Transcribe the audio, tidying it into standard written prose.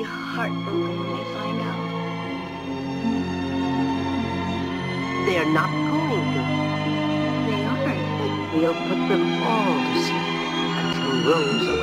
heartbroken when they find out. They're not going to. They aren't. We'll put them all to sleep until Rose